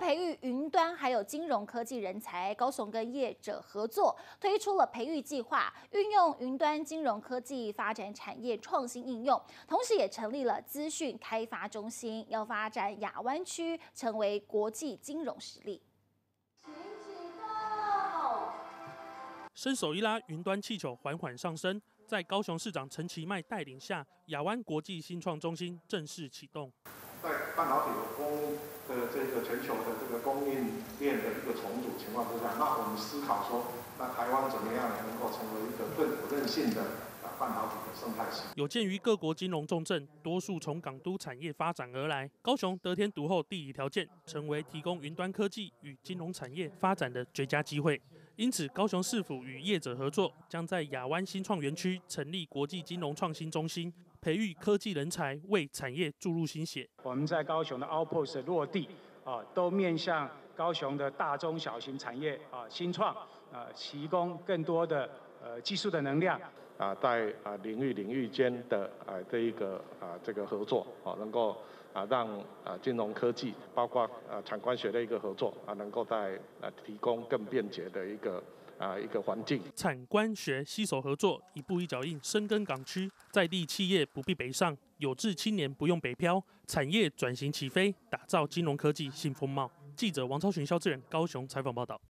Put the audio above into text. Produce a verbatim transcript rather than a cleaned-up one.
培育云端还有金融科技人才，高雄跟业者合作推出了培育计划，运用云端金融科技发展产业创新应用，同时也成立了资讯开发中心，要发展亚湾区成为国际金融实力。 伸手一拉，云端气球缓缓上升。在高雄市长陈其迈带领下，亚湾国际新创中心正式启动。 在半导体的供的这个全球的这个供应链的一个重组情况之下，那我们思考说，那台湾怎么样能够成为一个更有韧性的啊半导体的生态系？ 有鉴于各国金融重镇多数从港都产业发展而来，高雄得天独厚地理条件，成为提供云端科技与金融产业发展的绝佳机会。因此，高雄市府与业者合作，将在亚湾新创园区成立国际金融创新中心，培育科技人才，为产业注入新血。 我们在高雄的 Outpost 落地啊，都面向高雄的大中小型产业啊新创啊，提供更多的呃技术的能量啊，在啊领域领域间的啊这一个啊这个合作啊，能够啊让啊金融科技包括啊产官学的一个合作啊，能够在啊提供更便捷的一个啊一个环境。 产官学携手合作，一步一脚印深耕港区，在地企业不必北上，有志青年不用北漂，产业转型起飞，打造金融科技新风貌。记者王超群、肖志远高雄采访报道。